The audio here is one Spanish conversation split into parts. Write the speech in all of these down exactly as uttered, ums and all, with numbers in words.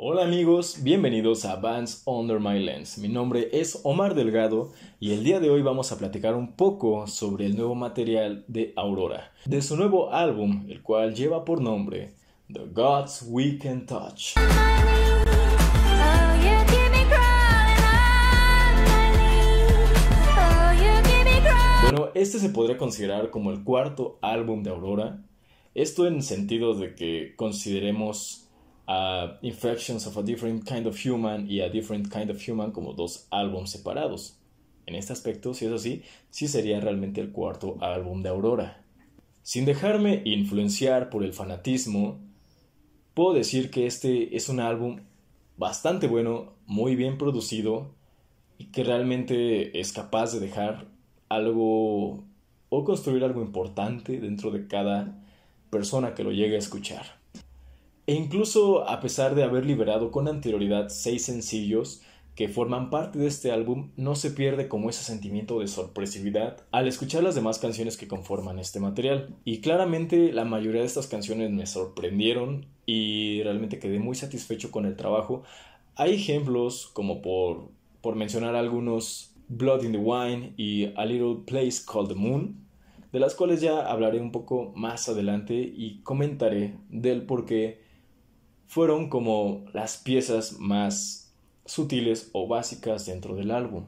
Hola amigos, bienvenidos a Bands Under My Lens. Mi nombre es Omar Delgado y el día de hoy vamos a platicar un poco sobre el nuevo material de Aurora, de su nuevo álbum, el cual lleva por nombre The Gods We Can Touch. Bueno, este se podría considerar como el cuarto álbum de Aurora, esto en sentido de que consideremos a Infections of a Different Kind of Human y A Different Kind of Human como dos álbumes separados. En este aspecto, si es así, sí sería realmente el cuarto álbum de Aurora. Sin dejarme influenciar por el fanatismo, puedo decir que este es un álbum bastante bueno, muy bien producido y que realmente es capaz de dejar algo o construir algo importante dentro de cada persona que lo llegue a escuchar. E incluso a pesar de haber liberado con anterioridad seis sencillos que forman parte de este álbum, no se pierde como ese sentimiento de sorpresividad al escuchar las demás canciones que conforman este material. Y claramente la mayoría de estas canciones me sorprendieron y realmente quedé muy satisfecho con el trabajo. Hay ejemplos como por, por mencionar algunos, Blood in the Wine y A Little Place Called the Moon, de las cuales ya hablaré un poco más adelante y comentaré del por qué fueron como las piezas más sutiles o básicas dentro del álbum.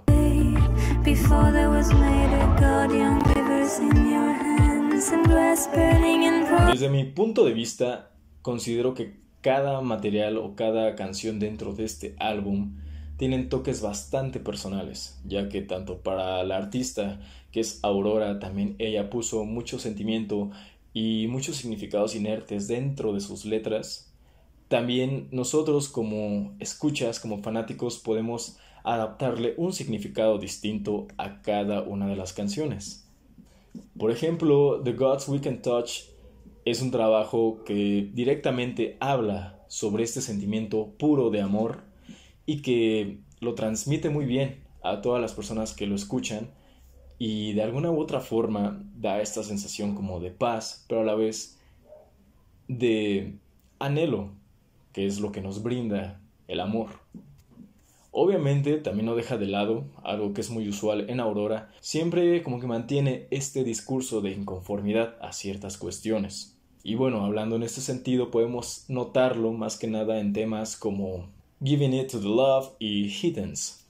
Desde mi punto de vista, considero que cada material o cada canción dentro de este álbum tienen toques bastante personales, ya que tanto para la artista, que es Aurora, también ella puso mucho sentimiento y muchos significados inertes dentro de sus letras. También nosotros como escuchas, como fanáticos, podemos adaptarle un significado distinto a cada una de las canciones. Por ejemplo, The Gods We Can Touch es un trabajo que directamente habla sobre este sentimiento puro de amor y que lo transmite muy bien a todas las personas que lo escuchan y de alguna u otra forma da esta sensación como de paz, pero a la vez de anhelo, que es lo que nos brinda el amor. Obviamente también no deja de lado algo que es muy usual en Aurora, siempre como que mantiene este discurso de inconformidad a ciertas cuestiones. Y bueno, hablando en este sentido podemos notarlo más que nada en temas como Giving It to the Love y Hiddens.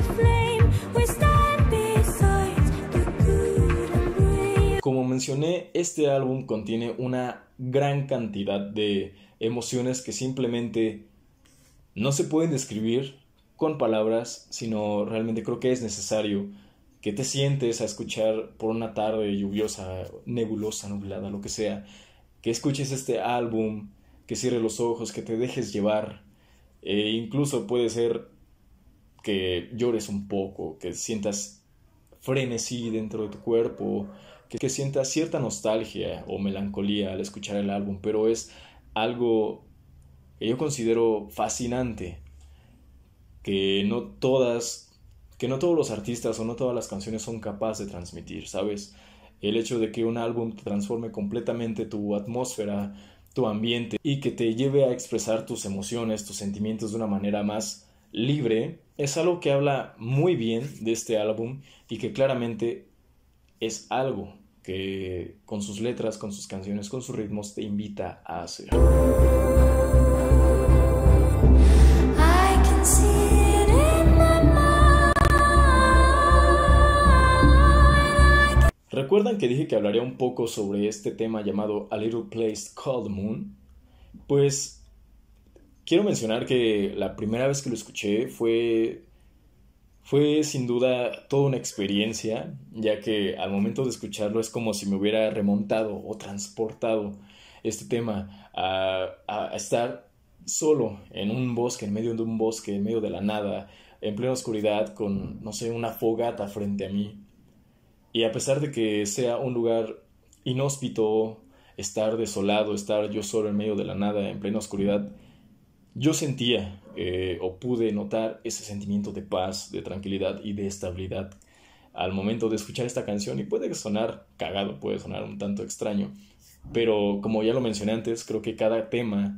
Como mencioné, este álbum contiene una gran cantidad de emociones que simplemente no se pueden describir con palabras, sino realmente creo que es necesario que te sientes a escuchar por una tarde lluviosa, nebulosa, nublada, lo que sea, que escuches este álbum, que cierres los ojos, que te dejes llevar, e incluso puede ser que llores un poco, que sientas frenesí dentro de tu cuerpo, que, que sientas cierta nostalgia o melancolía al escuchar el álbum, pero es algo que yo considero fascinante, que no todas, que no todos los artistas o no todas las canciones son capaces de transmitir, ¿sabes? El hecho de que un álbum te transforme completamente tu atmósfera, tu ambiente y que te lleve a expresar tus emociones, tus sentimientos de una manera más libre, es algo que habla muy bien de este álbum y que claramente es algo que con sus letras, con sus canciones, con sus ritmos te invita a hacer. ¿Recuerdan que dije que hablaría un poco sobre este tema llamado A Little Place Called the Moon? Pues quiero mencionar que la primera vez que lo escuché fue, fue sin duda toda una experiencia, ya que al momento de escucharlo es como si me hubiera remontado o transportado este tema a, a estar solo en un bosque, en medio de un bosque, en medio de la nada, en plena oscuridad, con, no sé, una fogata frente a mí. Y a pesar de que sea un lugar inhóspito, estar desolado, estar yo solo en medio de la nada, en plena oscuridad, yo sentía eh, o pude notar ese sentimiento de paz, de tranquilidad y de estabilidad al momento de escuchar esta canción. Y puede sonar cagado, puede sonar un tanto extraño, pero como ya lo mencioné antes, creo que cada tema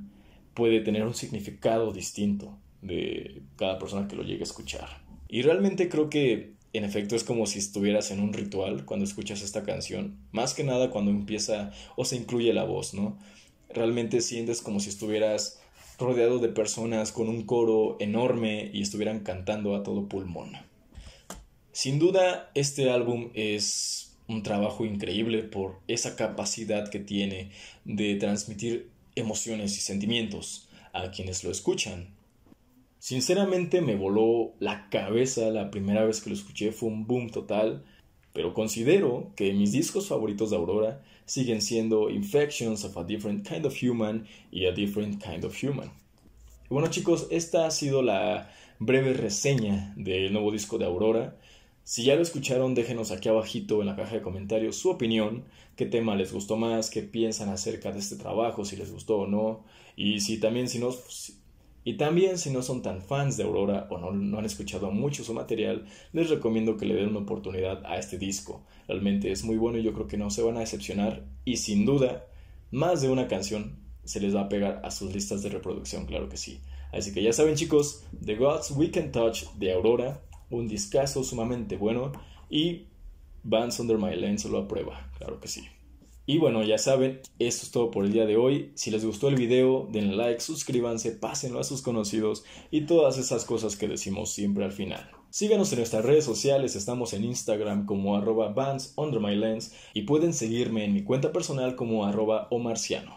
puede tener un significado distinto de cada persona que lo llegue a escuchar. Y realmente creo que en efecto es como si estuvieras en un ritual cuando escuchas esta canción, más que nada cuando empieza o se incluye la voz, ¿no? Realmente sientes como si estuvieras rodeado de personas con un coro enorme y estuvieran cantando a todo pulmón. Sin duda, este álbum es un trabajo increíble por esa capacidad que tiene de transmitir emociones y sentimientos a quienes lo escuchan. Sinceramente me voló la cabeza la primera vez que lo escuché, fue un boom total, pero considero que mis discos favoritos de Aurora siguen siendo Infections of a Different Kind of Human y A Different Kind of Human. Y bueno chicos, esta ha sido la breve reseña del nuevo disco de Aurora. Si ya lo escucharon, déjenos aquí abajito en la caja de comentarios su opinión, qué tema les gustó más, qué piensan acerca de este trabajo, si les gustó o no, y si también si no... Y también si no son tan fans de Aurora o no, no han escuchado mucho su material, les recomiendo que le den una oportunidad a este disco. Realmente es muy bueno y yo creo que no se van a decepcionar y sin duda más de una canción se les va a pegar a sus listas de reproducción, claro que sí. Así que ya saben chicos, The Gods We Can Touch de Aurora, un discazo sumamente bueno y Bands Under My Lens lo aprueba, claro que sí. Y bueno, ya saben, esto es todo por el día de hoy. Si les gustó el video, denle like, suscríbanse, pásenlo a sus conocidos y todas esas cosas que decimos siempre al final. Síganos en nuestras redes sociales, estamos en Instagram como arroba bands under my lens y pueden seguirme en mi cuenta personal como arroba omarciano.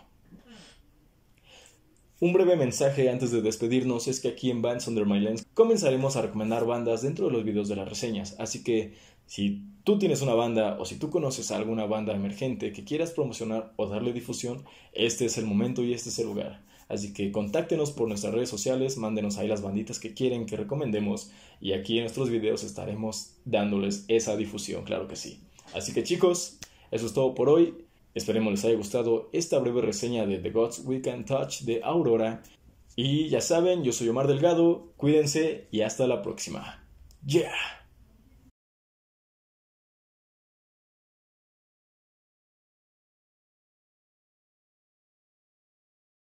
Un breve mensaje antes de despedirnos es que aquí en Bands Under My Lens comenzaremos a recomendar bandas dentro de los videos de las reseñas, así que si tú tienes una banda o si tú conoces a alguna banda emergente que quieras promocionar o darle difusión, este es el momento y este es el lugar. Así que contáctenos por nuestras redes sociales, mándenos ahí las banditas que quieren que recomendemos y aquí en nuestros videos estaremos dándoles esa difusión, claro que sí. Así que chicos, eso es todo por hoy. Esperemos les haya gustado esta breve reseña de The Gods We Can Touch de Aurora. Y ya saben, yo soy Omar Delgado, cuídense y hasta la próxima. ¡Yeah!